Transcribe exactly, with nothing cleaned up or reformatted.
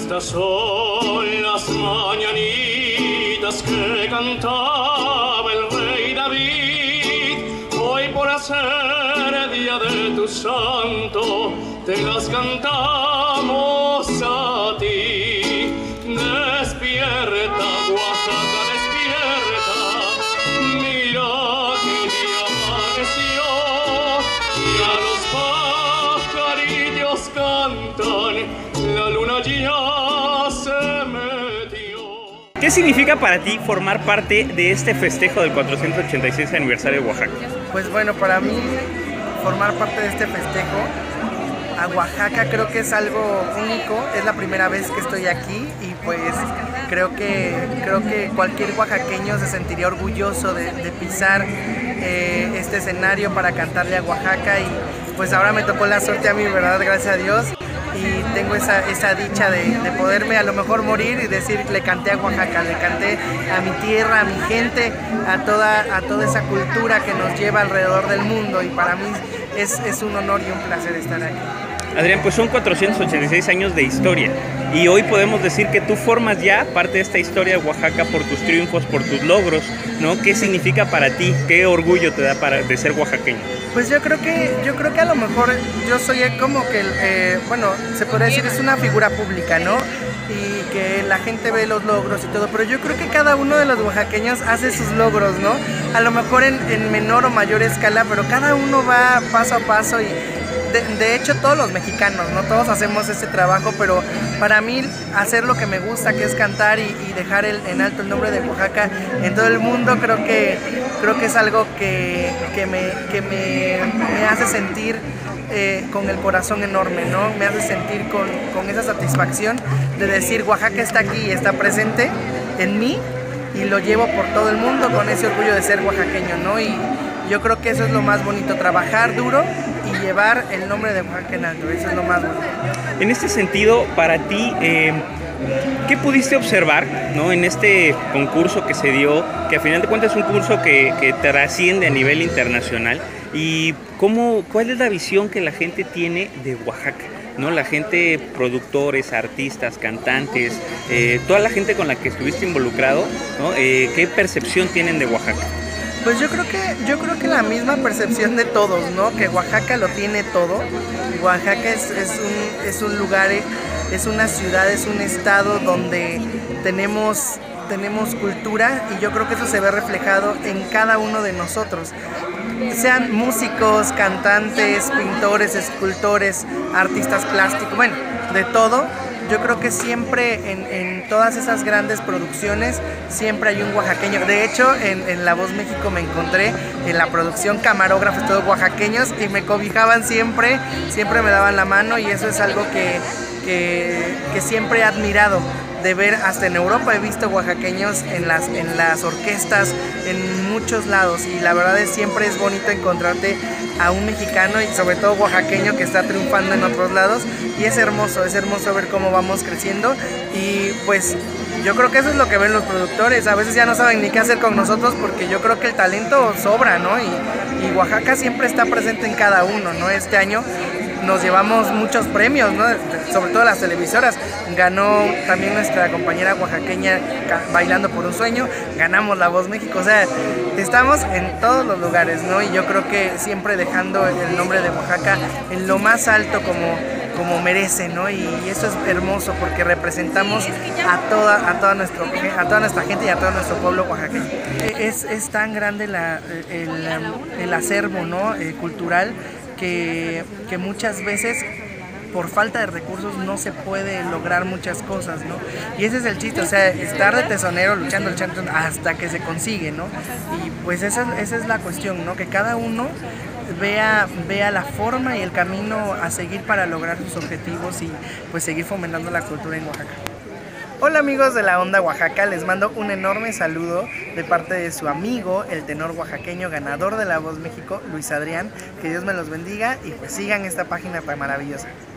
Estas son las mañanitas que cantaba el rey David. Hoy por hacer día de tu santo, te las cantamos a ti. Despierta, Oaxaca, despierta. Mira que ya amaneció. Ya los pajarillos cantan. La luna ya se metió. ¿Qué significa para ti formar parte de este festejo del cuatrocientos ochenta y seis aniversario de Oaxaca? Pues bueno, para mí formar parte de este festejo a Oaxaca creo que es algo único, es la primera vez que estoy aquí y pues creo que, creo que cualquier oaxaqueño se sentiría orgulloso de, de pisar eh, este escenario para cantarle a Oaxaca y pues ahora me tocó la suerte a mí, ¿verdad? Gracias a Dios. Y tengo esa, esa dicha de, de poderme a lo mejor morir y decir, le canté a Oaxaca, le canté a mi tierra, a mi gente, a toda, a toda esa cultura que nos lleva alrededor del mundo y para mí es, es un honor y un placer estar aquí. Adrián, pues son cuatrocientos ochenta y seis años de historia y hoy podemos decir que tú formas ya parte de esta historia de Oaxaca por tus triunfos, por tus logros, ¿no? ¿Qué significa para ti? ¿Qué orgullo te da para, de ser oaxaqueño? Pues yo creo que yo creo que a lo mejor yo soy como que, eh, bueno, se podría decir es una figura pública, ¿no? Y que la gente ve los logros y todo, pero yo creo que cada uno de los oaxaqueños hace sus logros, ¿no? A lo mejor en, en menor o mayor escala, pero cada uno va paso a paso y de, de hecho todos los mexicanos, ¿no? Todos hacemos ese trabajo, pero para mí hacer lo que me gusta, que es cantar y, y dejar el, en alto el nombre de Oaxaca en todo el mundo, creo que, creo que es algo que, que, me, que me, me hace sentir eh, con el corazón enorme, ¿no? Me hace sentir con, con esa satisfacción de decir Oaxaca está aquí y está presente en mí y lo llevo por todo el mundo con ese orgullo de ser oaxaqueño, ¿no? Y yo creo que eso es lo más bonito, trabajar duro y llevar el nombre de Oaxaca en alto, eso es lo más bonito. En este sentido, para ti, eh, ¿qué pudiste observar, ¿no? En este concurso que se dio, que a final de cuentas es un concurso que, que trasciende a nivel internacional, y cómo, cuál es la visión que la gente tiene de Oaxaca, ¿no? La gente, productores, artistas, cantantes, eh, toda la gente con la que estuviste involucrado, ¿no? Eh, ¿qué percepción tienen de Oaxaca? Pues yo creo que yo creo que la misma percepción de todos, ¿no? Que Oaxaca lo tiene todo. Oaxaca es, es, un, es un lugar, es una ciudad, es un estado donde tenemos, tenemos cultura y yo creo que eso se ve reflejado en cada uno de nosotros. Sean músicos, cantantes, pintores, escultores, artistas plásticos, bueno, de todo. Yo creo que siempre en, en todas esas grandes producciones siempre hay un oaxaqueño. De hecho, en, en La Voz México me encontré en la producción camarógrafos todos oaxaqueños y me cobijaban siempre, siempre me daban la mano y eso es algo que, que, que siempre he admirado. De ver, hasta en Europa he visto oaxaqueños en las, en las orquestas, en muchos lados y la verdad es siempre es bonito encontrarte a un mexicano y sobre todo oaxaqueño que está triunfando en otros lados y es hermoso, es hermoso ver cómo vamos creciendo y pues yo creo que eso es lo que ven los productores, a veces ya no saben ni qué hacer con nosotros porque yo creo que el talento sobra, ¿no? Y, y Oaxaca siempre está presente en cada uno, ¿no? Este año nos llevamos muchos premios, ¿no? Sobre todo las televisoras. Ganó también nuestra compañera oaxaqueña Bailando por un Sueño, ganamos La Voz México, o sea, estamos en todos los lugares, ¿no? Y yo creo que siempre dejando el nombre de Oaxaca en lo más alto como, como merece, ¿no? Y eso es hermoso porque representamos a toda, a toda, nuestro, a toda nuestra gente y a todo nuestro pueblo oaxaqueño. Es, es tan grande la, el, el acervo, ¿no? Eh, cultural Que, que muchas veces por falta de recursos no se puede lograr muchas cosas, ¿no? Y ese es el chiste, o sea, estar de tesonero luchando, luchando hasta que se consigue, ¿no? Y pues esa, esa es la cuestión, ¿no? Que cada uno vea, vea la forma y el camino a seguir para lograr sus objetivos y pues seguir fomentando la cultura en Oaxaca. Hola amigos de la Onda Oaxaca, les mando un enorme saludo de parte de su amigo, el tenor oaxaqueño ganador de La Voz México, Luis Adrián. Que Dios me los bendiga y pues sigan esta página tan maravillosa.